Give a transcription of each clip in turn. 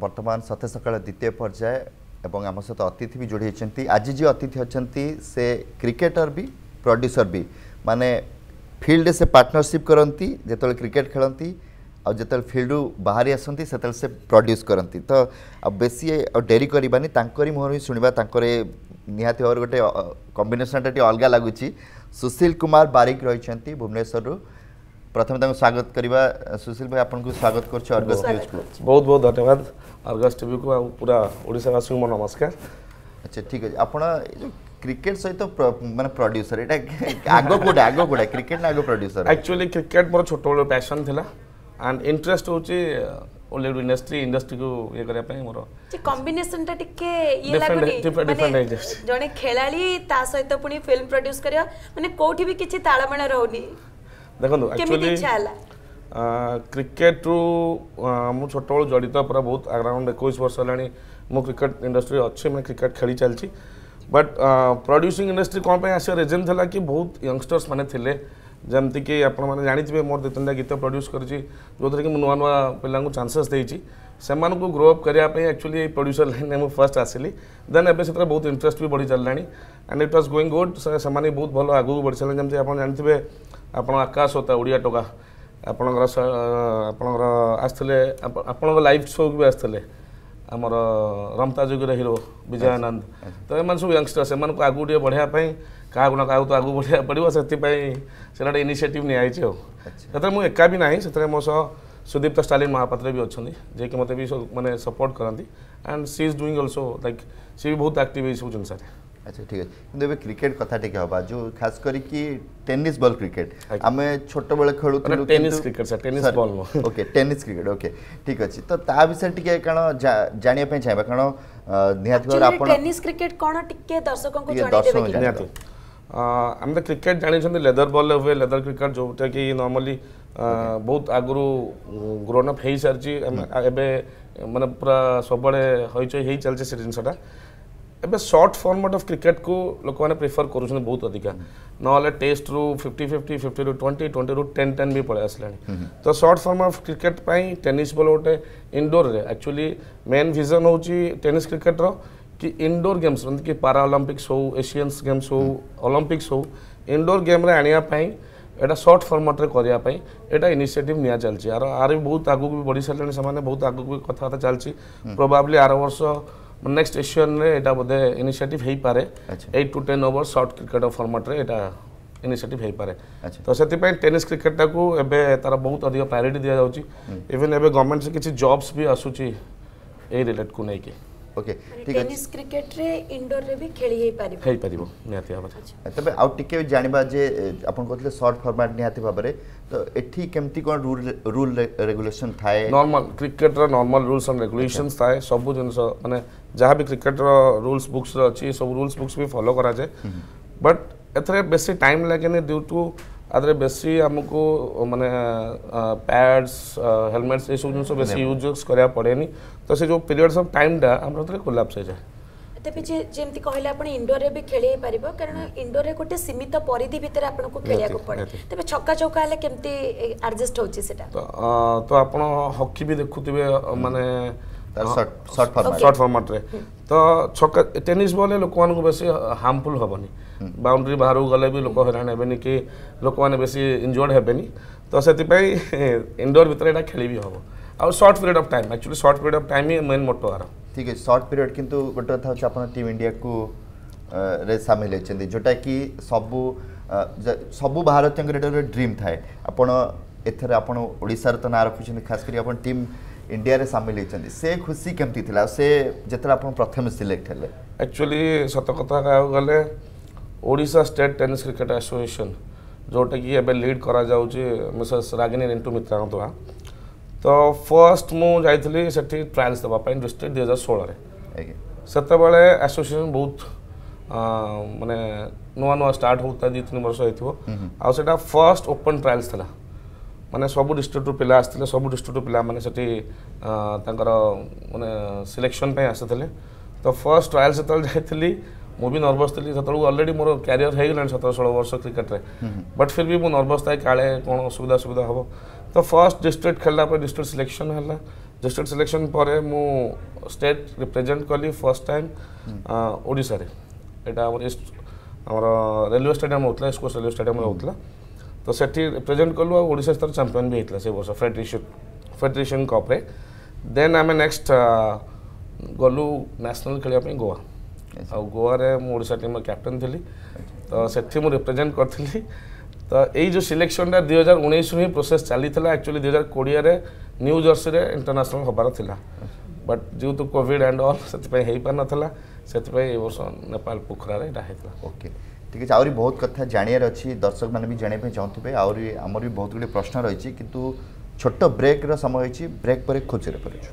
वर्तमान सत्य सकाळ द्वितीय पर्याय एवं आम सहित अतिथि भी जोड़ी होती आज जी अतिथि अच्छा से क्रिकेटर भी प्रोड्यूसर भी माने फील्ड से पार्टनरशिप करती जो क्रिकेट खेलती और जो फील्ड बाहरी आसती से प्रोड्यूस करती तो बेसी डेरी करवानी मुहर ही शुणा निहाती भाव गोटे कॉम्बिनेशन अलग लगुच सुशील कुमार बारिक रही भुवनेश्वर प्रथम स्वागत करवा सुशील भाई आपको स्वागत कर अर्गस न्यूज को बहुत बहुत धन्यवाद अर्गस टीवी को पूरा ओडिशावासी को नमस्कार। अच्छा ठीक है आप क्रिकेट सहित माने प्रोड्यूसर एटा आगो कोडा क्रिकेट ना आगो प्रोड्यूसर एक्चुअली क्रिकेट मोर छोट बड़ पैशन थिला एंड इंटरेस्ट होची ओलिवुड इंडस्ट्री को ये करया पे मोर कॉम्बिनेशन टा टिके ये लागुनी डिफरेंट जने खेलाली ता सहित पुनी फिल्म प्रोड्यूस करया माने कोठी भी किछि ताळमेळ रहउनी देखो एक्चुअली क्रिकेट रु मु छोट बड़ जड़ित पूरा बहुत अराउंड 21 वर्ष होलानी मु क्रिकेट इंडस्ट्री अच्छे मैं क्रिकेट खेली चलची बट प्रोड्यूसिंग इंडस्ट्री कौन पे आसे रीजन था कि बहुत यंगस्टर्स माने थिले जमती कि आपण माने जानिथिबे मोर दे गीत प्रोड्यूस करची जो कि नुआ नुआ पिला चांसेस देची से ग्रो अप करने एक्चुअली प्रोड्यूसर लाइन में फर्स्ट आसली देन एबे से बहुत इंटरेस्ट भी बढ़ी चललानी and it was going good से बहुत भल आगू बढ़ी चल जमी आप जानते आप आकाश होता ओडिया टोका आपणकर आसते आपण लाइव शो भी आसते आमर रमता जुगर हिरो विजय आनंद तो एम सब यंगस्टर से आगू टे बढ़ापी क्या ना क्या तो आगू बढ़ा पड़ो से गोटे इनिशिएटिव नहीं मुझे एका भी ना से मो सह सुदीप्त स्टालिन महापात्र भी अच्छा जे कि मत भी माने सपोर्ट करती and she is doing also like she भी बहुत एक्टिव है सब जिन। अच्छा ठीक है कि क्रिकेट कथा टिके हबा जो खास करी कि टेनिस बॉल क्रिकेट आमे छोट बेले खेलु tennis cricket sir tennis ball okay tennis cricket okay ठीक अछि तो ता विषय टिके कण जानिया पे चाहबा कण निहात भाव आपण टेनिस क्रिकेट कोन टिके दर्शकों को जानि देबे कि निहात हम तो क्रिकेट जानि छन लेदर बॉल हुए लेदर क्रिकेट जोटा कि नॉर्मली बहुत आगु ग्रोन अप हो सारी एबे माने पूरा सब बड़े चलছে से जिनसटा एबे शॉर्ट फॉर्मेट ऑफ क्रिकेट को लोक माने प्रेफर करूछन बहुत अधिका नले टेस्ट रु 50-50 50 रु 20 रु 10 भी पळे आसलानी तो शॉर्ट फॉर्मेट ऑफ क्रिकेट पई टेनिस बॉल गोटे इंडोर रे एक्चुअली मेन विजन होची टेनिस क्रिकेट रो कि इंडोर गेम्स कि पारा ओलंपिक्स हो एशियंस गेम्स हो ओलंपिक्स हो इंडोर गेम रे आनिया पई एटा शॉर्ट फॉर्मेट रे करिया पई एटा इनिशिएटिव निया चलची आर बहुत आगु भी बढ़ी सारे से बहुत आगु भी कथा चलची प्रोबेबली आर वर्ष नेक्स्ट एशियन रे एटा बोधे इनिशिएटिव हेई पारे 8 to 10 over short cricket format रे एटा इनिशिएटिव हेई पारे तो सेति पई टेनिस क्रिकेट को एबे तारा बहुत अधिक प्रायोरिटी दिया जाउची इवन एबे गवर्नमेंट से किछि जॉब्स भी आसुची ए रिलेट को नै के ओके ठीक है टेनिस क्रिकेट रे इंडोर रे भी खेली हेई पारिबो निहाती भाबरे तबे आउट टिके जानिबा जे अपन कहतले शॉर्ट फॉर्मेट निहाती भाबरे तो एठी केमती कोन रूल रेगुलेशन थाए नॉर्मल क्रिकेट रो नॉर्मल रूल्स एंड रेगुलेशंस थाए सब जिंस माने जहाँ भी क्रिकेट रो रूल्स बुक्स अच्छी सब रूल्स बुक्स भी फॉलो करा जाए बट एथरे बेसी टाइम लागेनी ड्यू टू आदरे बेसी हमको माने पैड्स हेलमेट्स ये सब जिन बेसी यूज करा पड़ेनी तो से जो पीरियड्स ऑफ टाइम डा हमरो तरे कोलैप्स हो जाए तबे जेमति कहले आपण इंडोर रे भी खेली पारिबो कारण इंडोर रे गोटे सीमित परिधि भीतर आपण को खेलिया को पड़े तबे छक्का चौका हले केमति एडजस्ट होची सेटा तो आपण हॉकी भी देखुतिबे माने शॉर्ट फॉर्मेट रे तो छक्का टेनिस बॉल लोक मान को बेसी हार्मफुल होबनी बाउंड्री बाहर गले भी लोक हैरान हेबेनी कि लोक माने बेसी इंजर्ड हेबेनी तो सेति पई इंडोर भीतर एटा खेली भी होबो आ short period of time actually short period of time ही मेन मोटो आरो ठीक है शॉर्ट पीरियड किंतु गोटे था अपन टीम इंडिया को रे शामिल होचंदी जोटा कि सबु भारतीय ड्रीम थाए आपण एथरे आपण ओडिसा रे त ना रखुछन खास करी आपण टीम इंडिया रे शामिल होचंदी से खुशी केमती थिला से जेतरा आपण प्रथम सिलेक्ट हले एक्चुअली सत कथा का गले Odisha state tennis cricket association जोटा कि एबे लीड करा जाउची मिसेस रागिनी रिंटू मित्रा तो तो फर्स्ट मु जाइथली सेठी ट्रायल्स दबा पई डिस्ट्रिक्ट 2016 रे सेते बेले एसोसिएशन बहुत माने नुआ नुआ स्टार्ट होता 2-3 वर्ष होइथो आ सेटा फर्स्ट ओपन ट्रायल्स थला माने सब डिस्ट्रिक्ट रु पिला आस्थिले सब डिस्ट्रिक्ट रु पिला माने सेठी तांकर माने सिलेक्शन पे आस्थिले तो फर्स्ट ट्रायल सेतल जाइथली मु भी नर्वस थी सेतल ऑलरेडी मोर कैरियर हो गलान 17-16 वर्ष क्रिकेट रे बट फिर भी मु नर्वस था काले कोन सुविधा हम तो फर्स्ट डिस्ट्रिक्ट खेलला पर डिस्ट्रिक्ट सिलेक्शन हला डिस्ट्रिक्ट सिलेक्शन पर मु स्टेट रिप्रेजेंट कली फर्स्ट टाइम ओडिशा रे एटा हमर रेलवे स्टेडियम होतला स्कोर्स रेलवे स्टेडियम होतला तो सेठी रिप्रेजेंट कलु ओडिशा स्तर चैंपियन भी होतला से वर्ष फेडरेशन कप रे देन आम नेक्स्ट गलु नेशनल खेलिया पे गोवा आ गोवा रे मु ओडिशा टीम कैप्टन थी तो सेठी मु रिप्रेजेंट करथली तो यही जो सिलेक्शन 2019 ही प्रोसेस चली एक्चुअली 2020 रे न्यू जर्सी रे इंटरनेशनल होबार थिला but due to COVID and all से हेई पार नथला से वर्ष नेपाल पोखरा रे हेतला ओके ठीक है आउरी बहुत कथा जानियार अच्छी दर्शक मैंने भी जानिया चाहूबे आउरी आमर भी बहुत गुड़े प्रश्न रही किंतु छोट ब्रेक रो समय होइछि ब्रेक पर खोजरे परछु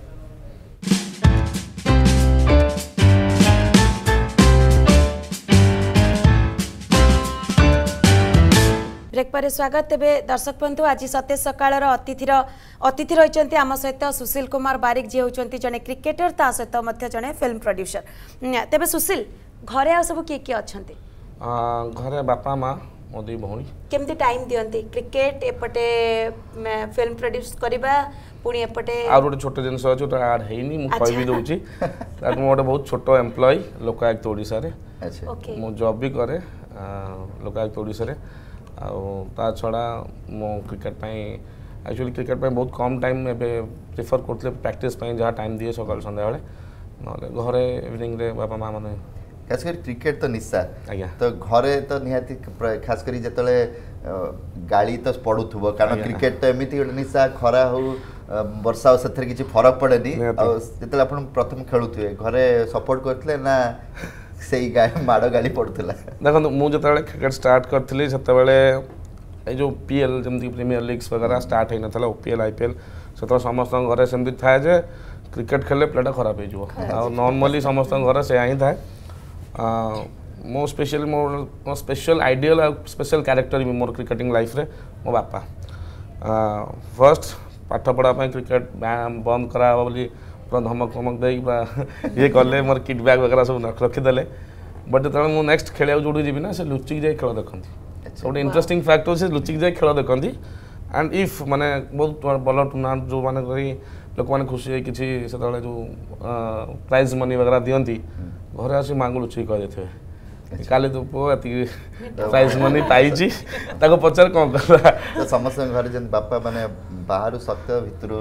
ब्रेक पर स्वागत तेबे दर्शक बंधु आज सतेज सकाळर अतिथि रही आम सहित सुशील कुमार बारिक जी होचंती जने क्रिकेटर ता सहित मध्य जने फिल्म प्रोड्यूसर तेबे सुशील घरे आ सब किए अछंती घरे बापा माँ मो दी भौणी केमती टाइम दियंती क्रिकेट एपटे फिल्म प्रोड्यूस करबा पुणी एपटे आ गोटे छोट जिनस अछि तो आड हेनी मु कहि भी दउची ताक मो गोटे बहुत छोट एम्प्लॉय लोकायुक्त ओडिसा रे अच्छा मु जॉब भी करे लोकायुक्त ओडिसा रे आ ता छड़ा मो क्रिकेट पई एक्चुअली क्रिकेट पई बहुत कम टाइम एबे प्रेफर करथले प्रैक्टिस पई जहा टाइम दिए सकाळ संध्या बेले नले घरे इवनिंग रे बापा माँ माने खास कर क्रिकेट तो निशा आज्ञा तो घरे तो निहाती खास करी जतले गाड़ी तो पड़ुथुबो कारण क्रिकेट तो एमिति गोटे निशा खरा हो वर्षा से किसी फरक पड़ेनी जतले आपण प्रथम खेलुथुए घरे सपोर्ट करथले ना सेई माड़ गाड़ी पड़ुथला देखो मु जतले क्रिकेट स्टार्ट करथली सेतबेले ए जो पीएल जमती प्रीमियर लीग्स वगैरह स्टार्ट होई नथला ओपीएल आईपीएल सेतो समस्त घरे सेमती थाए जे क्रिकेट खेलले प्लेटा खराब हो जो आ नॉर्मली समस्त घरे से आही थाए मो स्पेशल आइडियल स्पेशल कैरेक्टर भी मोर क्रिकेटिंग लाइफ रे मो बापा फर्स्ट पाठ पढ़ा क्रिकेट बंद करा बोली पूरा धमक फमक दे ये कले मोर किट बैग वगैरह सब रखीदे बट जो मुझे नेक्स्ट खेल जो जी ना से लुचिक जाए खेल देखती गोटे इंटरेस्टिंग फैक्ट हो लुचिक जाए खेल देखती एंड इफ माने बहुत भल टूर्नामेंट जो मैंने लोक मैंने खुशी किसी से जो प्राइज मनी वगैरह दियंती घरे आसी मांग लुचिक कह देते काले तो पुआ प्राइज मनी पाई पचार कौन कर समस्त घर जन बापा माने बाहर सत्य भितर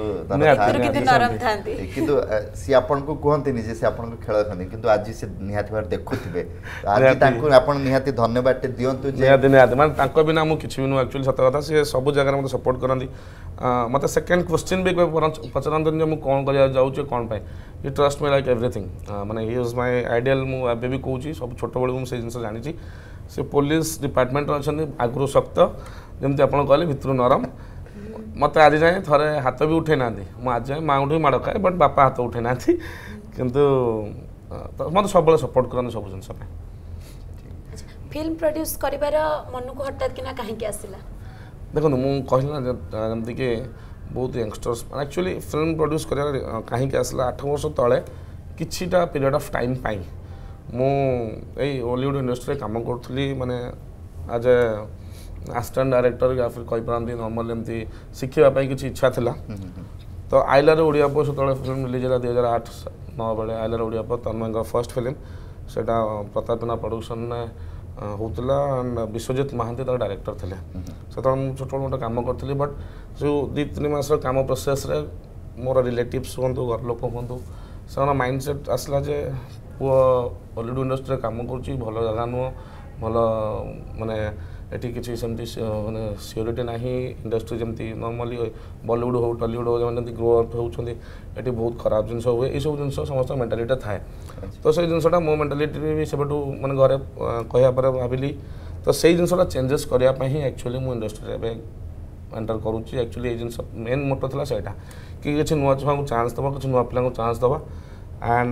किंतु सी आपन को कहते नहीं से आपन को खेल देखते किंतु आज से निहाती बार देखुथिबे आज तांको आपन निहाती धन्यवाद दियंतु जे निहाती माने तांको बिना मु किछि बिनु एक्चुअली सत्य कथा से सब जगह मते सपोर्ट करंदी मते सेकंड क्वेश्चन भी पचरंतन जे मु कोन कर जाउ छ कोन पाए you trust me like everything माने ही इज माय आइडियल मु एबे भी कहूची सब छोट बळ मु से जिंस जानि से पुलिस डिपार्टमेंट अच्छा आगु शक्त जमी आप कहले भितर नरम मत आज जाए थे हाथ भी उठे ना आज जाए माँ उठ माड़ खाए बट बापा हाथ उठे ना किंतु मत सब सपोर्ट करते सब जिन फिल्म प्रोड्यूस करिबार मन को हठात किना कहीं आसला देखो मु कहला जमती कि बहुत यंगस्टर्स एक्चुअली फिल्म प्रोड्यूस कर कहीं आसला 8 वर्ष तले किछिटा पीरियड ऑफ टाइम पाई मु हॉलीवुड इंडस्ट्री काम करी माने एज ए असिस्टेंट डायरेक्टर या फिर कही पारती नॉर्मल एमती शिखापी किसी इच्छा थिला तो आइलार ओडिया पो से फिल्म रिलीज है 2008-9 बेले आइलार ओडिया पो तन्मय फर्स्ट फिल्म सेटा प्रतापना प्रोडक्शन ने होता एंड विश्वजित महांती तार डायरेक्टर थे से छोट मोटे कम करी बट जो 2-3 मास कम प्रोसेस रे मोर रिलेटिव्स हूँ घर लोक हूँ से माइंड सेट आसला जे पुआ हॉलीवुड इंडस्ट्री काम कर भल जगह नुह भल माने एटी किसी सेमती माने सिक्योरिटी ना इंडस्ट्री जमती नॉर्मली बॉलीवुड हो टॉलीवुड हो जमी ग्रो अप होती ये बहुत खराब जिन हुए ये सब जिन समस्त मेंटालिटी थाए तो से जिनसा मो मेंटालिटी भी सब मैंने घरे कहपर भाविली तो से जिनसा चेंजेस करने एक्चुअली मु इंडस्ट्री एंटर करुँची एक्चुअली ये जिन मेन मोटो था सहीटा कि किसी नुआ छुआ को चांस दबा किसी नुआ पिला चांस दबा एंड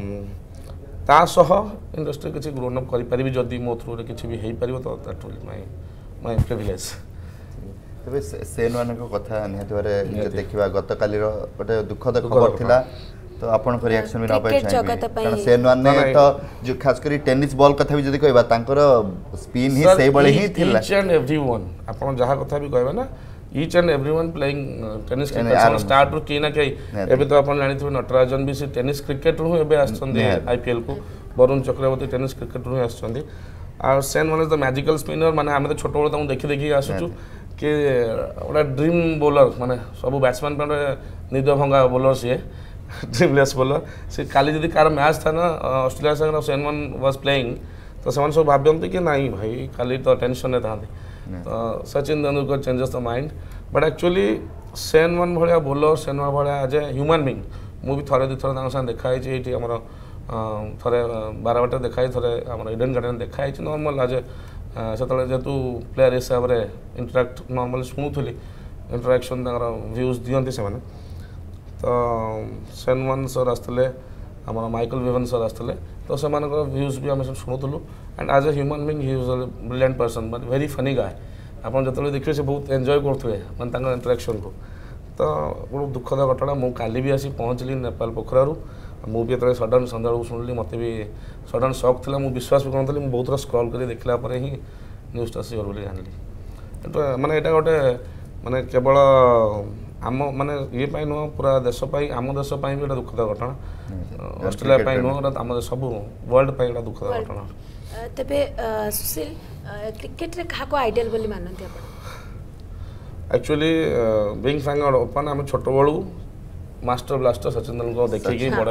तासह इंडस्ट्री किसी ग्रोन अप करी जदि मो थ्रू किसी भी हो पार तो दैट विल माय प्रिविलेज तबे सेन मान कथा निहाती भारे देखिबा गत काली रो गोटे दुखद खबर थिला तो आपन को रिएक्शन भी ना पाइ चाहिए कारण सेन मान ने तो जो खास करी टेनिस बॉल कथा भी जदि कहबा तांकर स्पिन ही सेई बळे ही थिला ईच एंड एवरीवन आपन जहा कथा भी कहबा ना each and everyone playing tennis cricket start ru ki na kai ebe to apan jani thwe Natarajan bi se tennis cricket ru ebe asthandi IPL को वरुण चक्रवर्ती टेनिस क्रिकेट रू आसुचंदी आ Shane Warne is the magical spinner माने आमे तो छोट बड़ देखि देखि आसुचु कि ओडा ड्रीम बॉलर माने सब बैट्समैन पे निद भंगा बॉलर से ड्रीमलेस बॉलर से काली जदी कार मैच था ना ऑस्ट्रेलिया संग सेन वन वाज प्लेइंग तो सेवन सब भाबयंती कि नहीं भाई खाली तो टेंशन था तो Sachin Tendulkar changes the mind but actually Shane Warne भलिया बॉलर सेन वन भलिया एज ए ह्यूमन बीइंग मु भी थरे दुथर तांग संग देखाई छी एठी हमर थरे 12 बटे देखाई थरे हमर इडन गार्डन देखाई छी नॉर्मल आज से जेतु प्लेयर हिसाब रे इंटरेक्ट नॉर्मल शुणुली इंटरेक्शन तांगर व्यूज दियंती से माने तो सेन वन सर आसले हमर माइकल विवन सर आसले तो से मानकर व्यूज भी हम शुणुलु and as a human being he was a brilliant person but very funny guy आपन जतले देखिए से बहुत एंजॉय करथुए माने तांगर इंटरेक्शन को तो बहुत दुखद घटना मु काली भी आसी पहुँचली नेपाल पोखरारू मु भी जो सडन सन्ध्या शुणिली मत भी सडन शॉक था मुझे विश्वास भी करूँ मुझे बहुत थोड़ा स्क्रॉल कर देखला पर ही न्यूज़टा सियोर बोली जानली माने एटा गोटे माने केवल आम माने ये पाई नुह पूरा देश पाई आम देश पाई भी दुखद घटना ऑस्ट्रेलिया पाई नुह आम सब वर्ल्ड पाई दुखद घटना तेबे सुशील क्रिकेट रे काको आइडियल बोली मानते आपण एक्चुअली बीइंग फैन ओपन आम छोट बड़ू मास्टर ब्लास्टर सचिन तेंदुलकर देखिए बड़ा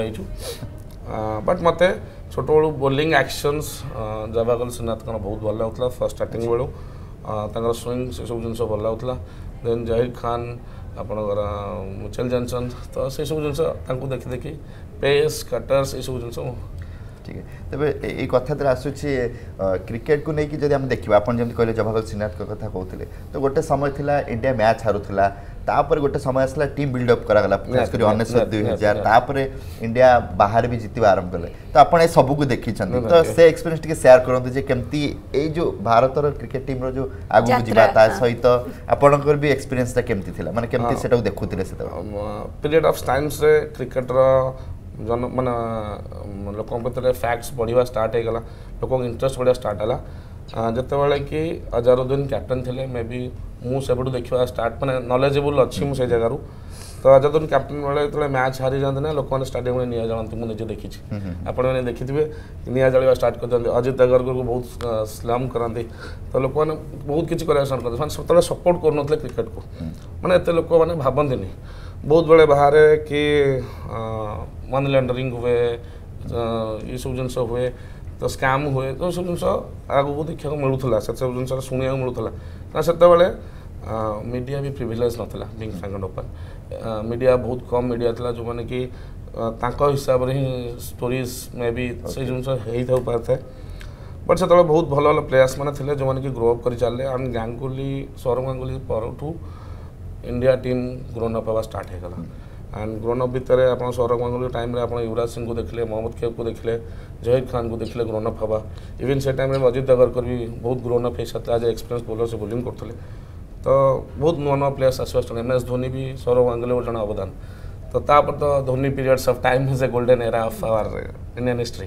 बट मत छोट बड़ू बोलिंग एक्शंस जवागल श्रीनाथ बहुत भल लगुला फर्स्ट स्टार्टिंग बेलू स्विंग से सब जिन भल लगुला देन जहीर खान आपणकर मिचेल जॉनसन तो से सब जिन देखी देखी पेस कटर्स ये सब जिन ठीक है तेरे ये कथा आसूची क्रिकेट को लेकिन जब आम देखा आप जमी कहले जवाहरलाल श्रीनाथ कथा कहते तो गोटे समय था इंडिया मैच हारूला तापर गोटे समय आसला टीम बिल्डअप करागला खास कर 1900 तापर इंडिया बाहर भी जीतवा आरंभ कले तो आप सब को देखी तो से एक्सपीरियंस टिके शेयर करते जे केमती ए जो भारतर क्रिकेट टीम रो जो आगु जीवा ता सहित आपनकर भी एक्सपीरियंस ता केमती थिला माने केमती सेटा देखुतिले से पीरियड ऑफ टाइम्स रे क्रिकेट रो जन माने लोक फैक्ट्स बढ़िया स्टार्ट होगा लोक इंटरेस्ट बढ़िया स्टार्ट है जिते बड़े कि अजरुद्दीन कैप्टन थे मे बी मुझे देखा स्टार्ट मैंने नॉलेजेबल अच्छी मुझे जगह तो अजरुद्दीन कैप्टन बेले जो मैच हारी जाते ना लोक मैंने स्टाडियम में निआ जलाती मुझे देखी आपने देखिए निआ जलवा स्टार्ट कर दिखाते अजित अगरकर को बहुत स्लम कराती तो लोक मैंने बहुत किसी कर स्टार्ट करते सब सपोर्ट कर क्रिकेट को मैंने एत लोक मैंने भावती बहुत बड़े बाहर कि मनी लॉन्ड्रिंग हुए ये सब जिन हुए तो स्कैम हुए तो सब जिन आगू देखा मिलूला से सब जिन शुणा मिलूला से मीडिया भी प्रिविलेज नाला बीइंग फैन ओपन मीडिया बहुत कम मीडिया था जो मैंने कि हिसाब से ही स्टोरीज मे बी से जिन हो पाए बट से बहुत भल भल प्लेयर्स मैंने जो मैंने कि ग्रो अप कर चले एंड गांगुली सौरभ गांगुली परठू इंडिया टीम ग्रोन अप हवा स्टार्ट होगा एंड ग्रोन अप भितर आप सौरभ गांगुली टाइम आप युवराज सिंह को देखले मोहम्मद खेब को देखले जहीर खान को देखले ग्रोन अप हवा इवन से टाइम अजित अगरकर भी बहुत ग्रोन अप होता है एक्सपीरियंस बॉलर से बोलिंग करते तो बहुत नुआ नुआ प्लेयर्स आसवा MS धोनी भी सौरभ गांगुली गोटे अवदान तो तापर तो Dhoni periods of time is a golden era of our Indian history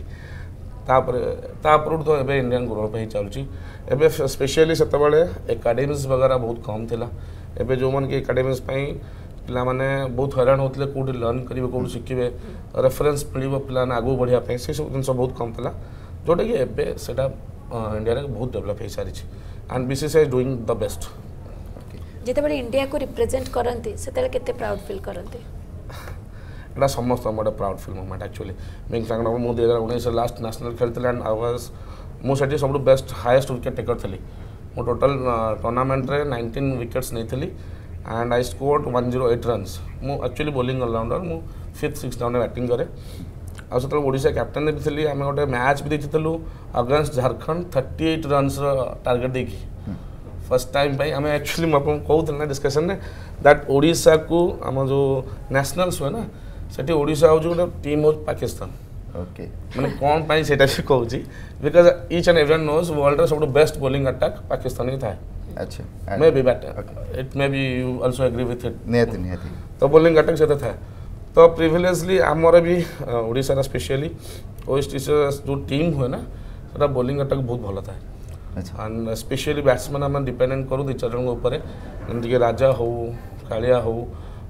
तापर तो एबे इंडियन ग्रोअप ही चलुची एबे स्पेशली सेतबेले एकेडमीज वगैरह बहुत कम थिला एबे जो मन के एकेडमीज पई पिला माने बहुत हैरान होतले कोडी लर्न करिवे कोडी शिखिबे रेफरेंस मिलिबो पिला ना आगु बढ़िया पे से सब जिन बहुत कम थिला जोटा कि एबे सेटा इंडिया रे बहुत डेवलप हे सारी and BCCI is doing the best जेते बड़े इंडिया को रिप्रेजेंट करंती सेते केते प्राउड फील करंती एटा समस्त मोटे proud feel moment actually being fan मु 2019 लास्ट नेशनल खेलते एंड आई वाज मु सेठी सब बेस्ट हाईएस्ट विकेट टेकर थली मु टोटल टूर्नामेंट रे 19 विकेट्स नहीं थली एंड आई स्कोर्ड 108 रन्स मु एक्चुअली बॉलिंग ऑलराउंडर मु 5th 6th डाउन बैटिंग करे आ से ओडिशा कैप्टन भी थली आमे गोटे मैच भी देखितलु अगेंस्ट झारखंड 38 रन्स टारगेट देखी फर्स्ट टाइम भाई आम एक्चुअली मुझे कहूँ ना डिस्कसन में दैट ओडिशा को आम जो नेशनल्स हुए ना सेठी ओडिशा हूँ गोटे टीम हो पाकिस्तान ओके मैंने कौन पाई सेटा भी कहूँ because each and everyone knows world रे सब बेस्ट बॉलिंग अटैक पाकिस्तान ही था अच्छा may be bat it may be you also agree with it Niyati Niyati तो बॉलिंग अटैक से था तो प्रिविलेजली आमर भी ओडिशा स्पेशली ओएसटी से जो टीम हुए ना सेटा बॉलिंग अटैक बहुत भल था एंड स्पेशली बैट्समैन आम डिपेंडेंट करूँ 2-4 जन उपर जमीक राजा हो कालिया हो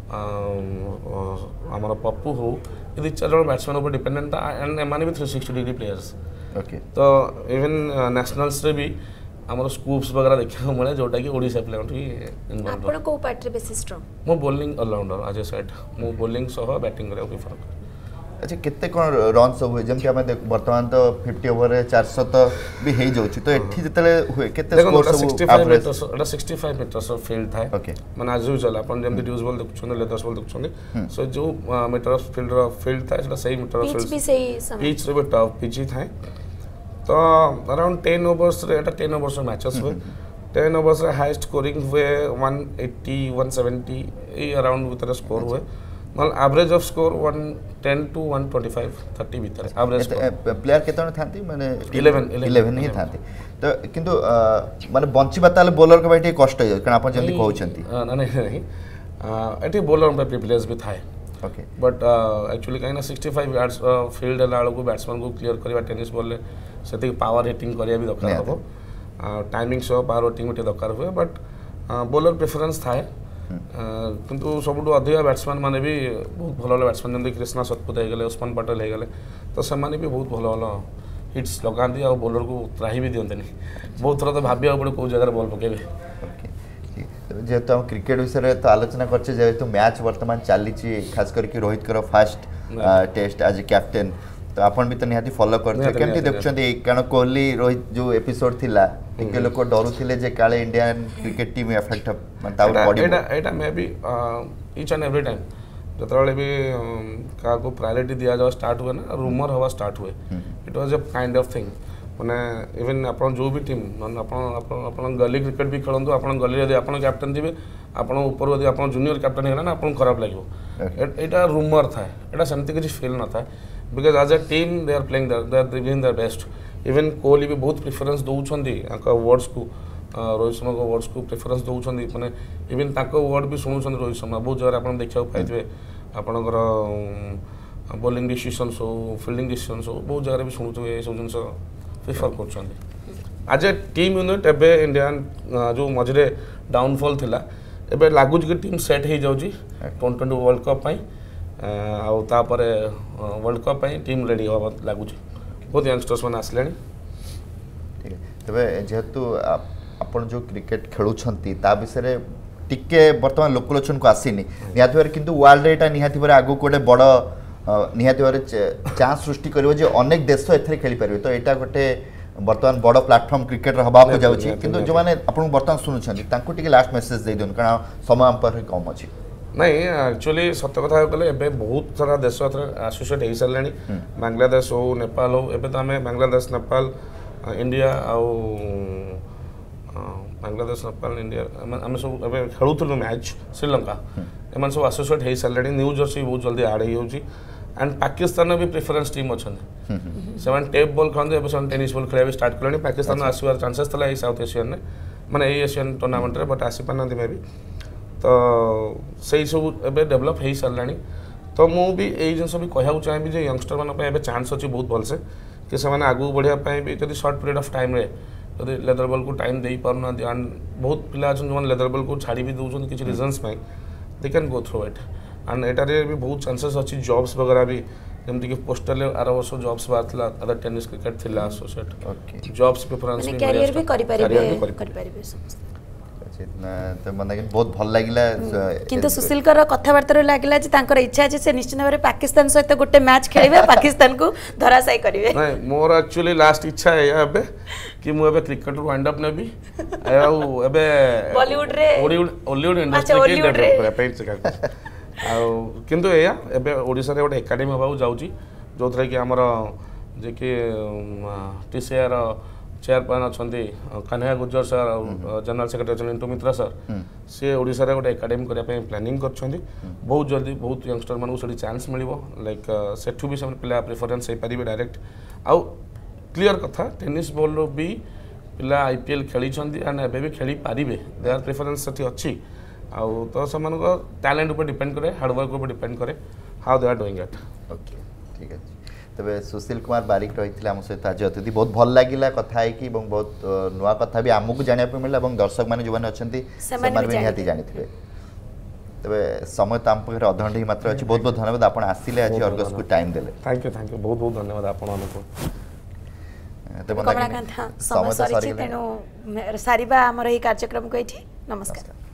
आमर पप्पू हो ये 2-4 जन बैट्समैन उपर डिपेंडेंट एंड एम भी 360 डिग्री प्लेयर्स तो इवन नेशनल्स रे भी आमर स्कूप्स वगैरह देखा मिले जोटा कि ओडिशा प्लेयर भी इन्वॉल्व आपण को पार्ट रे बेसी स्ट्रांग मो बॉलिंग ऑलराउंडर एज ए सेड मो बॉलिंग सह बैटिंग करे प्रेफर करे अच्छा केते कोन रन सब हुए जम कि हम वर्तमान तो 50 ओवर रे 400 तो भी हे जाउची तो एठी जतले हुए केते स्कोर सब 65 मीटर्स एटा 65 मीटर्स ऑफ फील्ड थाए ओके माने आज यूजुअल अपन जेम ड्यूज बॉल देखछन लेदर्स बॉल देखछन सो जो मीटर ऑफ फील्ड थाए सेटा सही मीटर ऑफ पिच भी सही समय पिच रे भी टफ पिच थाए तो अराउंड 10 ओवर्स रे एटा 10 ओवर्स मैचेस हुए 10 ओवर्स रे हाईएस्ट स्कोरिंग हुए 180 170 ए अराउंड भीतर स्कोर हुए मतलब एवरेज ऑफ स्कोर 110 to 125 30 भीतर एवरेज प्लेयर केतन थांती माने 11 ही थांती तो किंतु माने बंचिबा ताले बॉलर के बाटे कष्ट हो कारण आपण जल्दी कहउछंती नहीं एटी बॉलर पे प्लेयर्स भी थाए ओके बट एक्चुअली कहीं 65 यार्ड्स फील्ड हला को बैट्समैन को क्लियर करबा टेनिस बॉल ले सेति पावर हिटिंग करिया भी दरकार हो टाइमिंग सो पावर हिटिंग भी दरकार हुए बट बॉलर प्रेफरेंस थाए किंतु सबुठु अधिक बैट्समैन माने भी बहुत भल बैट्समैन जमी कृष्णा शतपथ हो गले उस्मान पटेल हो गले तो से भी बहुत भल भल हिट्स लगाती आ बॉलर को त्राही भी दिखते बहुत थर तो भाविया पड़े कौ जगह बॉल पकेबे जेहेतु हम क्रिकेट विषय तो आलोचना करछे जेहेतु मैच वर्तमान चली खास करके रोहित कर first test as a captain तो आपण भी तो निहाती फॉलो करछे केमती देखछन्ती कारण कोहली रोहित जो एपिसोड थिला टिके लोक डरुथिले जे काले इंडियन क्रिकेट टीम इफेक्ट मतलब बॉडी एटा maybe each and every time जतले भी का को प्रायोरिटी दिया जाओ स्टार्ट हुए ना रूमर हवा स्टार्ट हुए it was a kind of thing माने इवन आपण जो भी टीम माने आपण गली क्रिकेट भी खेलंतु आपण गली यदि आपण कैप्टन दिबे आपण ऊपर यदि आपण जूनियर कैप्टन हेला ना आपण खराब लागो एटा रूमर था एटा सेमती किछ फील न था because as a team they are playing they are giving their best even Kohli भी बहुत प्रेफरेंस दउछंदी आका वर्ड्स को रोहित शर्मा को वर्ड्स को प्रेफरेंस दउछंदी माने इवन ताको वर्ड भी सुनुछंदी रोहित शर्मा बहुत जगह आपण देखियो पाइतबे आपणकर बॉलिंग डिसीजंस हो फील्डिंग डिसीजंस हो बहुत जगह भी सुनुथबे ए सब जिंस प्रेफर करछंदी एज ए टीम यूनिट एबे इंडियन जो मझरे डाउनफॉल थिला एबे लागुज कि टीम सेट हो जाउची T20 वर्ल्ड कप पई आउ तापरे वर्ल्ड कप पई टीम रेडी होबा लागुची बहुत यंगस्टर्स मन आसलेनी ठीक है तबे जेहेतु आपण जो क्रिकेट खेलुछंती ता विषय टिके वर्तमान लोकलोचन को आसीनी निहाती बारे किंतु वर्ल्ड रे एटा निहाती बारे आगु कोडे बड़ निहाती बारे चांस सृष्टि करिवो जे अनेक देश एथरे खेली परिबे तो एटा गोटे वर्तमान बड़ प्लेटफॉर्म क्रिकेट रे हबा को जाउची किंतु जो माने आपण वर्तमान सुनुछंती तांको टिके लास्ट मेसेज दे दोन कारण समय हम पर कम अछि नहीं एक्चुअली सत्य कथा कहले एबे बहुत सारा देश एसोसिएट हो सारे बांग्लादेश हो नेपाल हो एबे तो आम बांग्लादेश नेपाल इंडिया आउ बांग्लादेश नेपाल इंडिया आम सब एबे खेलुथुलु मैच श्रीलंका एमन सब एसोसिएट हो सारे न्यू जर्सी बहुत जल्दी आड हो एंड पाकिस्तान भी प्रेफरेंस टीम अच्छा से टेप बॉल खेलते एबे से टेनिस बॉल खेल स्टार्ट कले पाकिस्तान आसबार चांसेस था साउथ एशियन में माने एशियन टूर्नामेंट बट आसी पाना मे भी तो सही सब एबे डेवलप हो सारे तो मु भी यही जिन भी कहूँ चाहिए जे यंगस्टर मान चांस अच्छी बहुत भलसे कि से आगू बढ़ापी भी जब सर्ट पीरियड ऑफ टाइम जब लेदर बॉल को टाइम दे पारना एंड बहुत पिला जो लेदर बॉल को छाड़ी भी दौरान किसी reasons they can go through it and एटारे भी बहुत चांसेस अच्छी जॉब्स वगैरह भी जमती कि पोस्टल आर वर्ष जॉब्स बाहर अदर टेनिस क्रिकेट थिला एसोसिएट जॉब्स प्रेफरेंस भी कैरियर भी करि परिबे तो मन बहुत भल लागिला किंतु सुशील कर कथाबार्ता लागिला जे तांकर इच्छा अछि से निश्चित भाबरे पाकिस्तान सहित गोटे मैच खेलिबे पाकिस्तान को धराशायी करिवे नहीं मोर एक्चुअली लास्ट इच्छा है एबे कि मु एबे क्रिकेट रो वाइंड अप नेबी आउ एबे बॉलीवुड रे हॉलीवुड इंडस्ट्री के डेवलप करे पेंट से आउ किंतु एया एबे ओडिसा रे गोटे एकेडमी होबा जाउची जोथरे कि हमर जे कि टीसीआर चेयरमैन अच्छा Kanhaiya Gujjar sir general secretary अच्छा इंटू मित्रा सर सी ओडिशा रे गोटे एकेडमी करने प्लानिंग कर बहुत जल्दी बहुत यंगस्टर मानू से चांस मिल लाइक सेठू भी पिला प्रिफरेन्स हो पारे डायरेक्ट आउ क्लीयर कथा टेनिस बॉल भी पिला आईपीएल खेली एंड एबे भी खेली पारे दे आर प्रिफरेन्स से अच्छी आउ तो से टैलेंट ऊपर डिपेंड करे हार्डवर्क ऊपर डिपेंड करे how they are doing it okay ठीक है तेरे सुशील कुमार बारिक रही आम सहित आज अतिथि बहुत भल लगे कथा है बहुत नुआ कथा भी आमको जाना मिला दर्शक मैंने जो मैंने अच्छा भी निहाती जानी तेरे समय तो आम पाखे अधघंटे ही मात्र अच्छी बहुत बहुत धन्यवाद आप आसिले आज अर्गस को टाइम देले थैंक यू बहुत बहुत धन्यवाद आपको कमलाकांत समय सरी तेणु सारिबा आमर कार्यक्रम को नमस्कार।